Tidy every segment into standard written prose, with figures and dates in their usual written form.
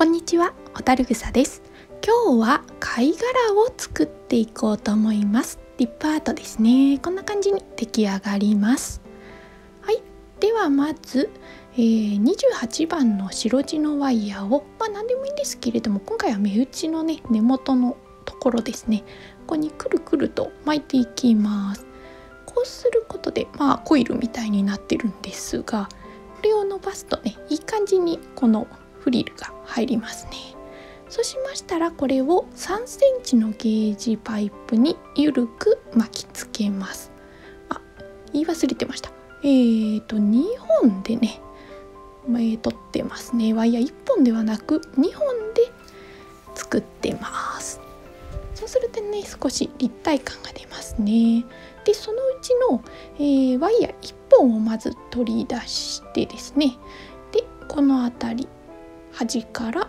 こんにちは、小樽草です。今日は貝殻を作っていこうと思います。リップアートですね。こんな感じに出来上がります。はい、ではまず、28番の白地のワイヤーを、何でもいいんですけれども、今回は目打ちのね、根元のところですね、ここにくるくると巻いていきます。こうすることで、コイルみたいになってるんですが、これを伸ばすとね、いい感じにこのフリルが入りますね。そうしましたら、これを3センチのゲージパイプにゆるく巻きつけます。言い忘れてました。2本でね、取ってますね。ワイヤー1本ではなく2本で作ってます。そうするとね、少し立体感が出ますね。で、そのうちの、ワイヤー1本をまず取り出してですね、でこの辺り端から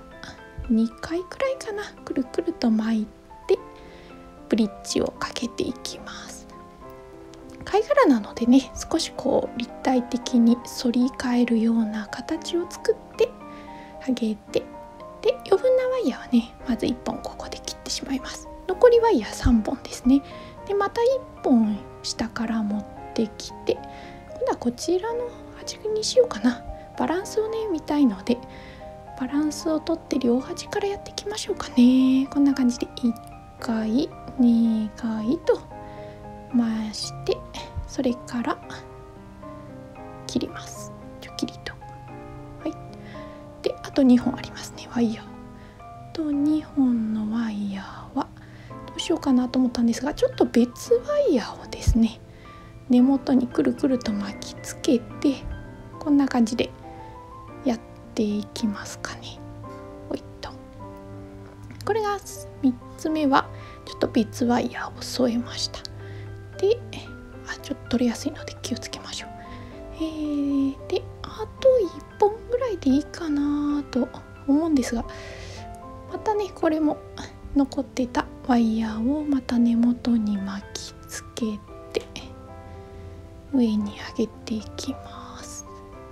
2回くらいかな、くるくると巻いてブリッジをかけていきます。貝殻なのでね、少しこう立体的に反り返るような形を作ってあげて、で余分なワイヤーはね、まず1本ここで切ってしまいます。残りワイヤー3本ですね。でまた1本下から持ってきて、今度はこちらの端にしようかな。バランスをね見たいので、バランスをとって両端からやっていきましょうかね。こんな感じで1回2回と回して、それから切ります。ちょきりと。はい。であと2本ありますね、ワイヤー。と2本のワイヤーはどうしようかなと思ったんですが、ちょっと別ワイヤーをですね、根元にくるくると巻きつけて、こんな感じでやっていきますかね。おいっと。これが3つ目はちょっと別ワイヤーを添えました。で、ちょっと取れやすいので気をつけましょう。であと1本ぐらいでいいかなと思うんですが、またね、これも残ってたワイヤーをまた根元に巻きつけて上に上げていきます。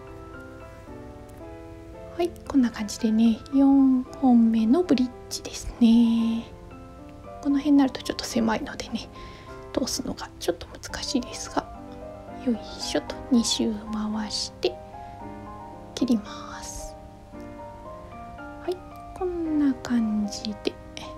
はい、こんな感じでね、4本目のブリッジですね。この辺になるとちょっと狭いのでね、通すのがちょっと難しいですが、よいしょと2周回して切ります。はい、こんな感じで、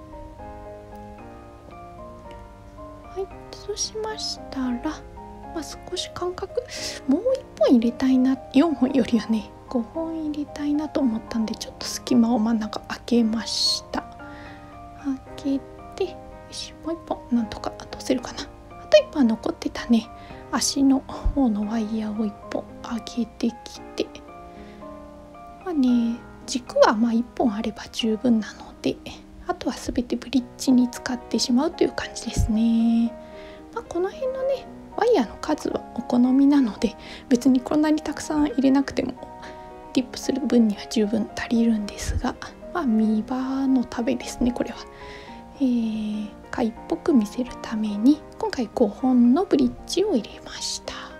はい、そうしましたら、少し間隔もう1本入れたいな、4本よりはね5本入れたいなと思ったんで、ちょっと隙間を真ん中開けました。開けて、よし、もう1本なんとか通せるかな。あと1本残ってたね、足の方のワイヤーを1本上げてきて、軸は1本あれば十分なので、あとは全てブリッジに使ってしまうという感じですね。この辺のね、ワイヤーの数はお好みなので、別にこんなにたくさん入れなくてもディップする分には十分足りるんですが、見栄のためですね、これは。貝っぽく見せるために今回5本のブリッジを入れました。はい、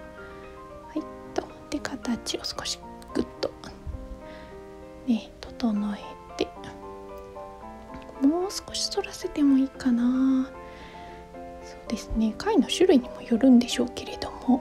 で形を少しグッとね整えて、もう少し反らせてもいいかな。そうですね、貝の種類にもよるんでしょうけれども、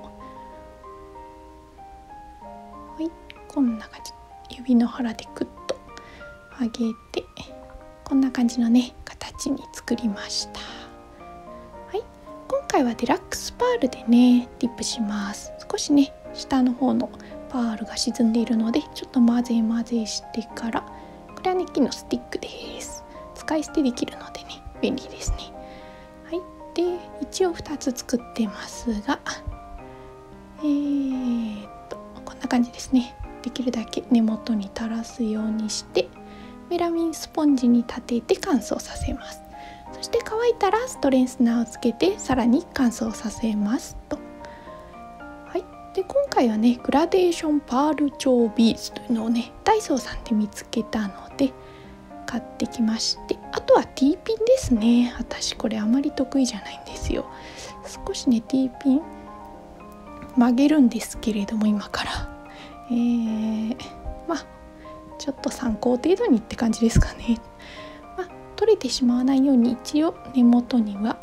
はい、こんな感じ、指の腹でグッと上げて、こんな感じのね形に作りました。はい、今回はデラックスパールでねディップします。少しね下の方のパールが沈んでいるので、ちょっと混ぜ混ぜしてから、これはね木のスティックです。使い捨てできるのでね便利ですね。はい、で一応2つ作ってますが、こんな感じですね。できるだけ根元に垂らすようにしてメラミンスポンジに立てて乾燥させます。そして乾いたらストレンスナーをつけてさらに乾燥させますと。はい、で今回はねグラデーションパール調ビーズというのをねダイソーさんで見つけたので買ってきまして、あとは T ピンですね。私これあまり得意じゃないんですよ。少しね T ピン曲げるんですけれども、今からちちょっと参考程度にって感じですかね。取れてしまわないように一応根元には、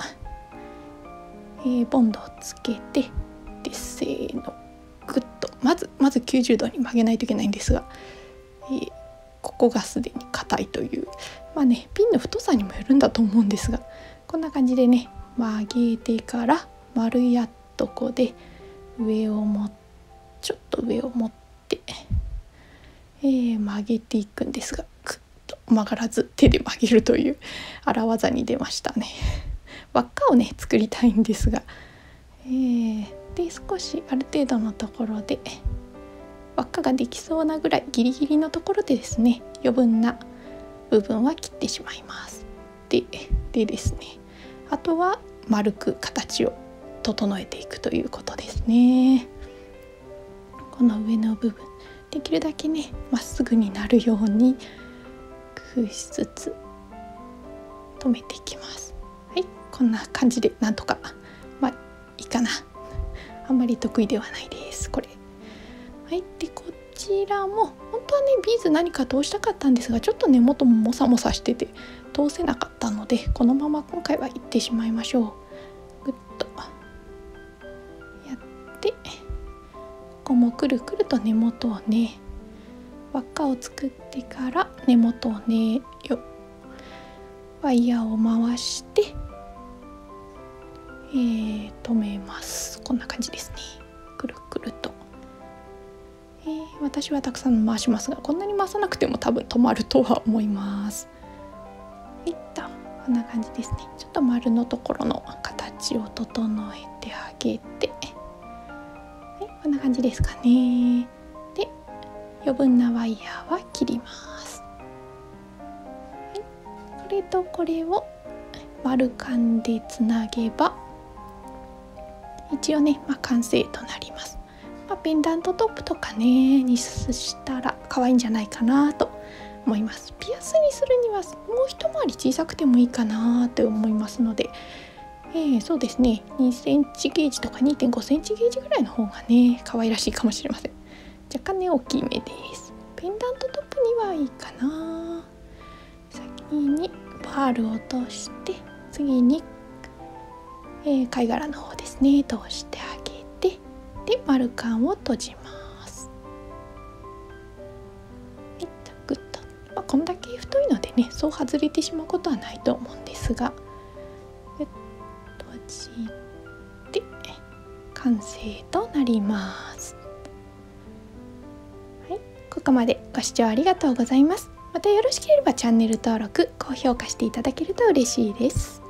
ボンドをつけて、でせーのグッとまず90度に曲げないといけないんですが、ここがすでに硬いという、ピンの太さにもよるんだと思うんですが、こんな感じでね曲げてから丸やっとこでちょっと上を持って、曲げていくんですが、グッと曲がらず手で曲げるという荒技に出ましたね。輪っかをね作りたいんですが、で少しある程度のところで輪っかができそうなぐらいギリギリのところでですね、余分な部分は切ってしまいます。でですね、あとは丸く形を整えていくということですね。この上の部分できるだけねまっすぐになるように工夫しつつ留めていきます。はい、こんな感じでなんとかいいかな。あんまり得意ではないですこれ。はい、でこちらも本当はねビーズ何か通したかったんですが、ちょっと根元もモサモサしてて通せなかったので、このまま今回はいってしまいましょう。グッとやって、ここもくるくると根元をね輪っかを作ってから根元をねワイヤーを回して、留めます。こんな感じですね。くるくると、私はたくさん回しますが、こんなに回さなくても多分止まるとは思います。はいと、こんな感じですね。ちょっと丸のところの形を整えてあげて、はい、こんな感じですかね。で余分なワイヤーは切ります。はい、これとこれを丸カンでつなげば一応ね、完成となります。ペンダントトップとかねにしたら可愛いんじゃないかなと思います。ピアスにするにはもう一回り小さくてもいいかなって思いますので、そうですね2センチゲージとか 2.5 センチゲージぐらいの方がね可愛らしいかもしれません。若干ね大きめです。ペンダントトップにはいいかな。先にパールを通して、次に貝殻の方ですね通してあげて、で丸カンを閉じます。グッと、こんだけ太いのでねそう外れてしまうことはないと思うんですが、閉じて完成となります。はい、ここまでご視聴ありがとうございます。またよろしければチャンネル登録、高評価していただけると嬉しいです。